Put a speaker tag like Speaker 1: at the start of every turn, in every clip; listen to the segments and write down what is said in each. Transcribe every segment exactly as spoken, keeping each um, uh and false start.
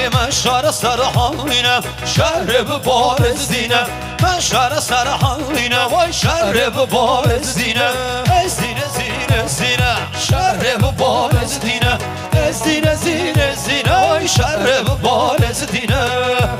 Speaker 1: من شهر سرحالینم شهر ببارزدینم من شهر سرحالینم وای شهر ببارزدینم ازدینه زینه زینه شهر ببارزدینم ازدینه زینه زینه وای شهر ببارزدینم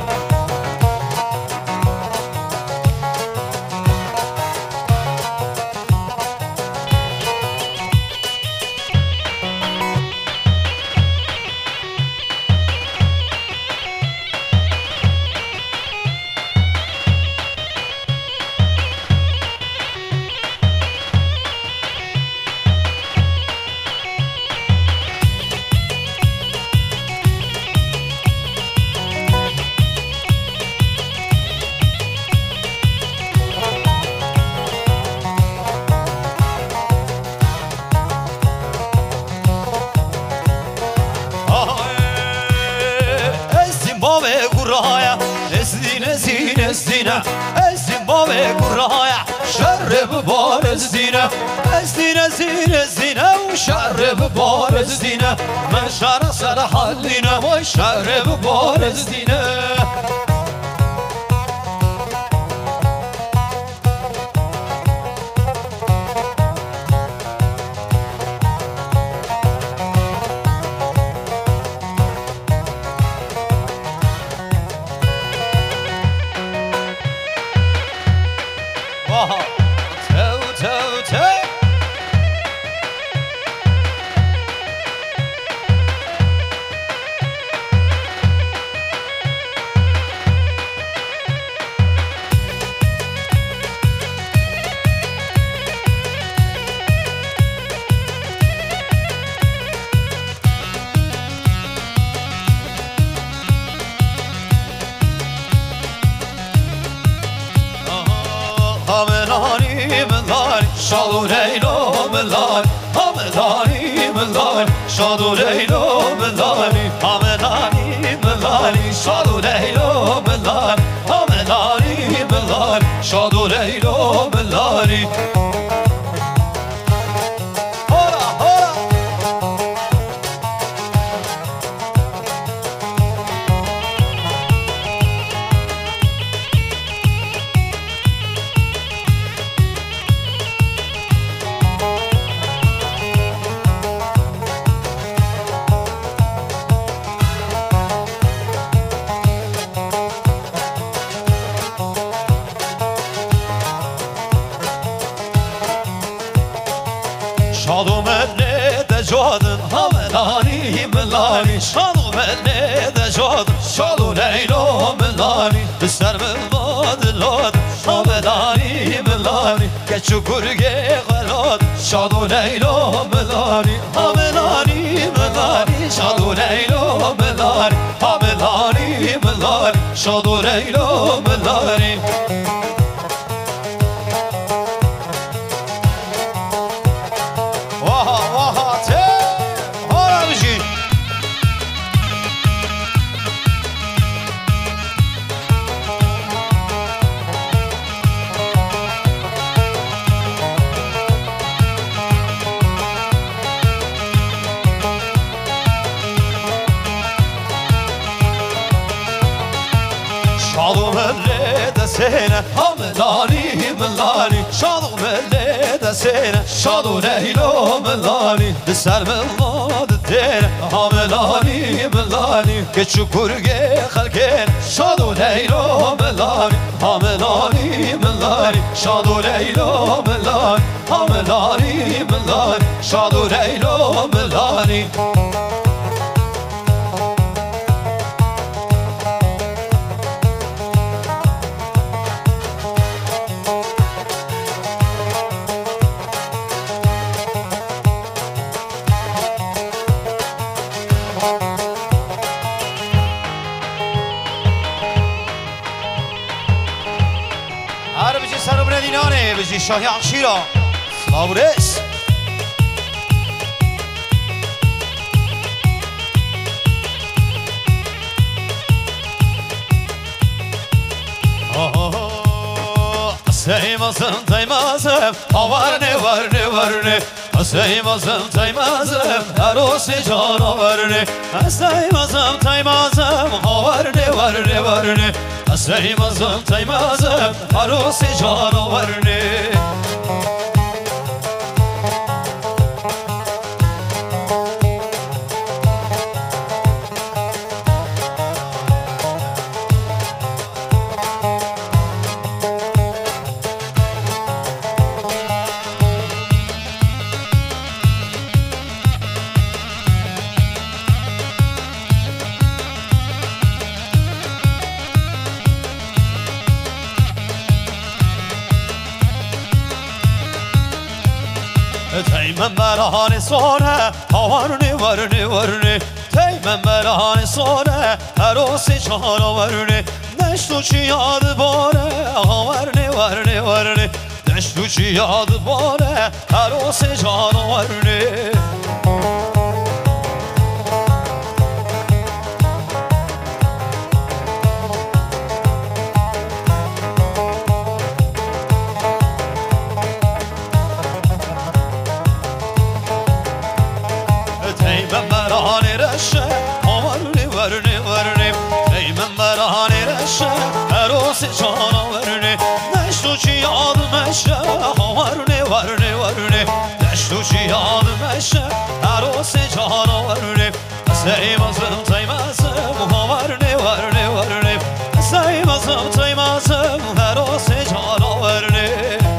Speaker 1: ازدینه ازدینه گرای شر ببار ازدینه ازدینه زینه زینه و شر ببار ازدینه من شهر سر حالینه و شر ببار ازدینه شاد و لیلا ملانی همدانی ملانی شاد و لیلا ملانی همدانی ملانی شاد و لیلا ملانی همدانی ملانی شاد و لیلا ملانی شاد و ملت جادن همدانی ملانی شاد و ملت جادن شاد و لیلا ملانی بسر ملاد لاد همدانی ملانی کچو گرگه غلاد شاد و لیلا ملانی همدانی ملانی شاد و لیلا ملانی همدانی ملانی شاد و لیلا ملانی شاد و ملت سینه همدانی ملانی شاد و ملت سینه شاد و لیلا ملانی بسر ملاد دینه همدانی ملانی که چکرگه خلکین شاد و لیلا ملانی همدانی ملانی شاد و لیلا ملانی همدانی ملانی شاد و لیلا ملانی هر بجی سر بره دینانه بجی شاهی عشیرا سلام رس سیمازم تیمازم آورنه ورنه ورنه Saymazım taymazım Arosi canavarını Saymazım taymazım Ha var ne var ne var ne Saymazım taymazım Arosi canavarını Teymem berhane sonra Havar ne var ne var ne Teymem berhane sonra Erosi canavar ne Neştu çi yadı bore Havar ne var ne var ne Neştu çi yadı bore Erosi canavar ne Teymem berhane reşe Havar ne var ne var ne Teymem berhane reşe Erosi canavar ne Neştu çi yadı meşe Havar ne var ne var ne Neştu çi yadı meşe Erosi canavar ne Saymazım taymazım Havar ne var ne var ne Saymazım taymazım Erosi canavar ne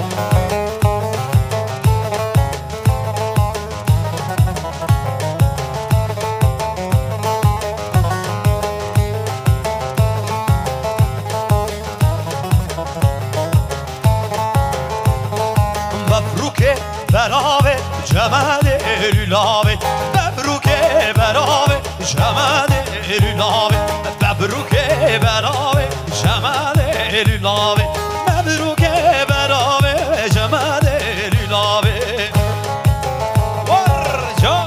Speaker 1: Berave cemade lülave Bebruke berave cemade lülave Bebruke berave cemade lülave Bebruke berave cemade lülave Varca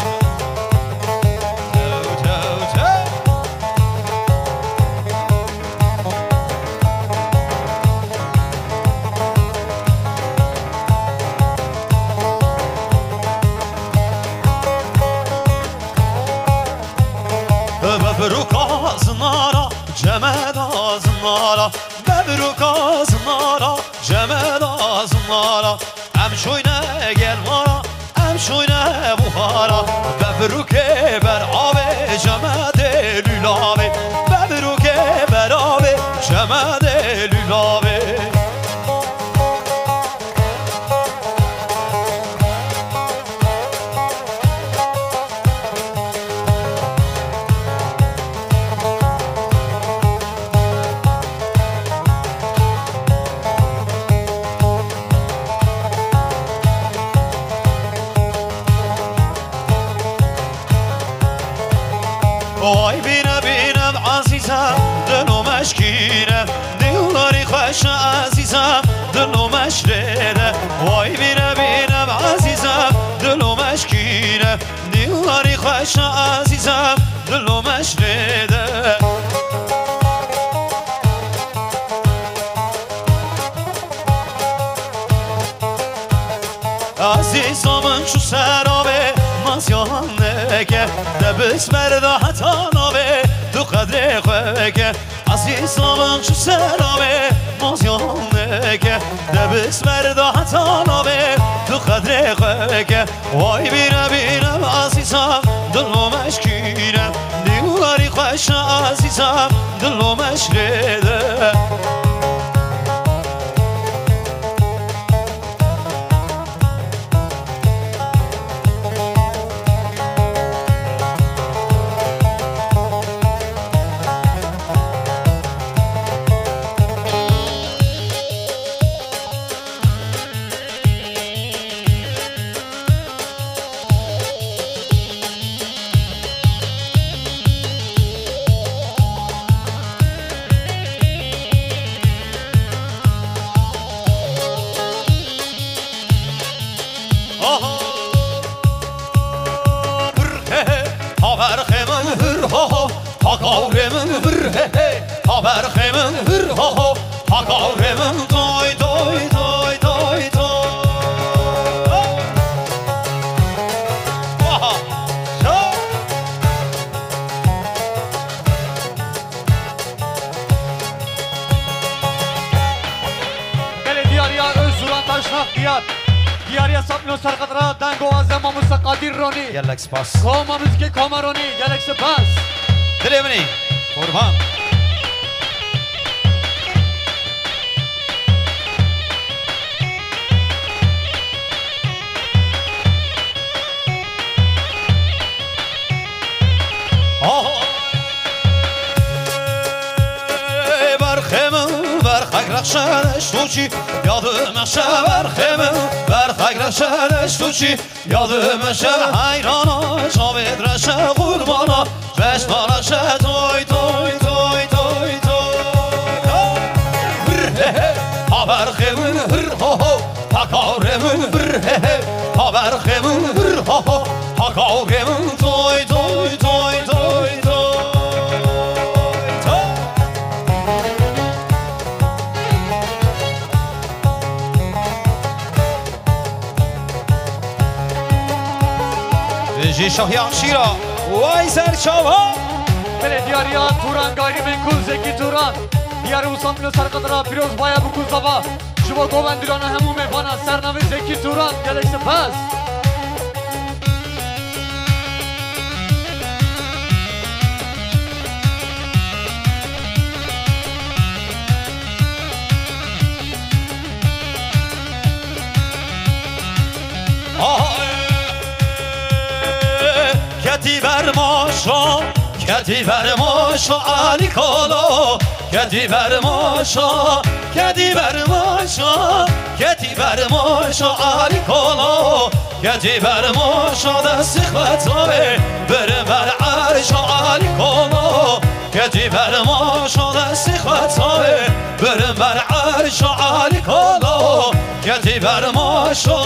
Speaker 1: Tev tev tev Bebruk ağzınlara, cemed ağzınlara Bebruk ağzınlara, cemed ağzınlara Em şoyne gel mara, em şoyne buhara Bebruke berave, cemede lülave Bebruke berave, cemede lülave Oy bine binem azizem Dilo meşkine Dilleri خوش azizem Dilo meşrede Oy bine binem azizem Dilo meşkine Dilleri خوش azizem Dilo meşrede Azizamın şu serabe Mazyahan neke Debis merde hatanabe Du kadre khweke Azizamın şu serabe Mazyahan neke Debis merde hatanabe Du kadre khweke Vay bine binem azizam Dilo meşkine Dilleri خوش azizam Dilo meşrede Hakavremim hır he he Haber khemim hır ha ha Hakavremim doy doy doy doy doy
Speaker 2: دیاری سپنو سرقدرا دنگو از اماموسا قادر رونی
Speaker 1: گلک سپاس
Speaker 2: کوماموز که کومارونی گلک سپاس
Speaker 1: دلی منی قربان
Speaker 3: رخشانش تو چی یادم شبر خیمه برخک رخشانش تو چی یادم شب حیرانا شابید رشه قربانا چشما رشه توی توی توی توی توی هاور خیمه هر ها ها پاکارمه هر هاور خیمه هر ها ها پاکارمه توی توی توی توی توی جی شاهیان شیرا وای سرچاوا
Speaker 2: بله دیاریا توران گایری منکوز زکی توران دیاری وسامینو سرقدرا پیروز بایا بکوز بابا شما گووندیران همو میفانا سرنوی زکی توران گلک سپاس
Speaker 3: کتی بر ماشا کتی بر ماشا علی کالا کتی بر ماشا کتی بر ماشا کتی بر ماشا علی کالا کتی بر ماشا دست خطابه بره بر عرشا علی کالا کتی بر ماشا دست خطابه بره بر عرشا علی کالا کتی بر ماشا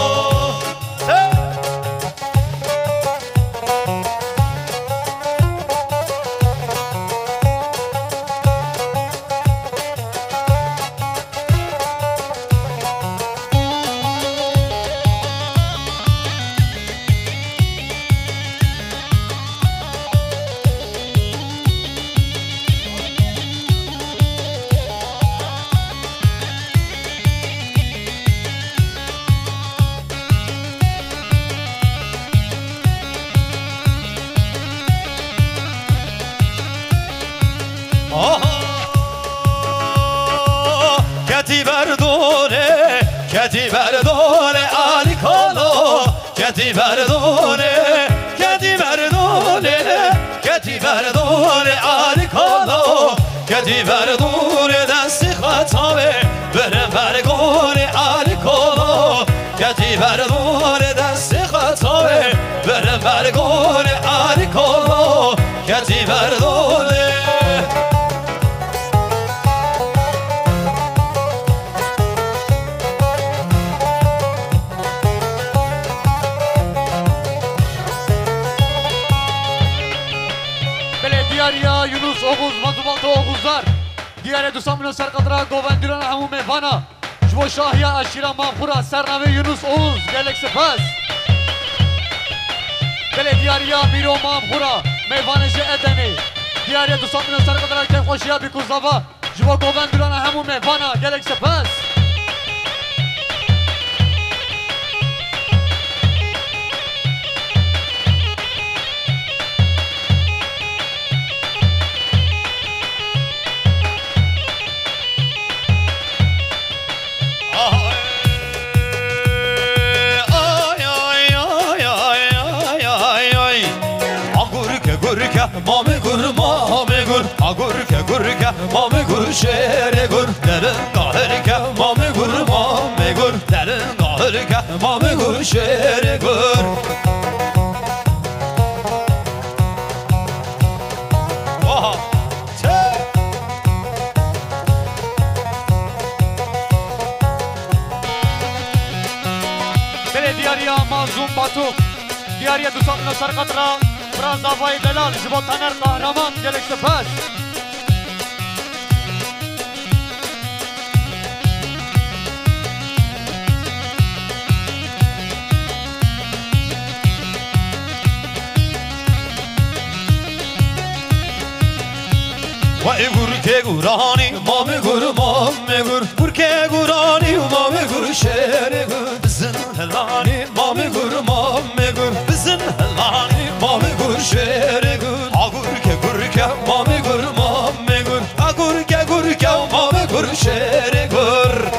Speaker 3: کتی بردونه کتی بردونه علی کالا کتی بردونه کتی بردونه کتی بردونه علی کالا کتی بردونه دست خطابه بره برگونه علی کالا کتی بردونه دست خطابه بره برگونه علی کالا کتی بردونه
Speaker 2: دیاریا یونس اوغوز مزوبالت اوغوزدار دیاری دوستامینو سرقدرا گووندیران همو میفانا جبو شاهیا اشیرا مغفورا سرنوی یونس اوغوز گلک سپاس بله دیاریا میرو مغفورا میفانش ادنی دیاری دوستامینو سرقدرا که خوشیا بیکوزاوا جبو گووندیران همو میفانا گلک سپاس
Speaker 3: مامه gur mame gur agurke gurke mame gur şere gur derin gahirke mame gur mame gur derin gahirke mame gur şere gur oha te
Speaker 2: bele diyariya mazlum batuk diyariya dusamna sarqatra Biraz davayı delal, jibo taner kahraman gelek sepes
Speaker 3: Vay gurke gurani, mame gur mame gur Gurke gurani, mame gur şere gur Zın
Speaker 1: هلانی مامی گر مامی گر بزن هلانی مامی گر شیر گر آگر که گر که مامی گر مامی گر آگر که گر که مامی گر شیر گر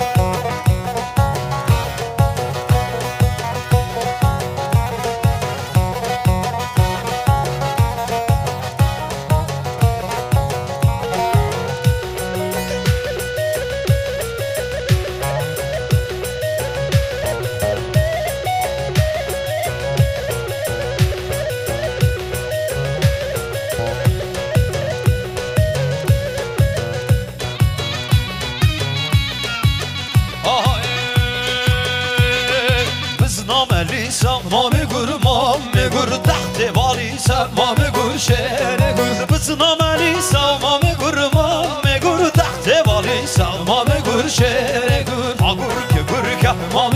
Speaker 1: مامی گر مامی گر تحت والیسا مامی گر شیر گر بزنام علیسا مامی گر مامی گر تحت والیسا مامی گر شیر گر آگر که گر که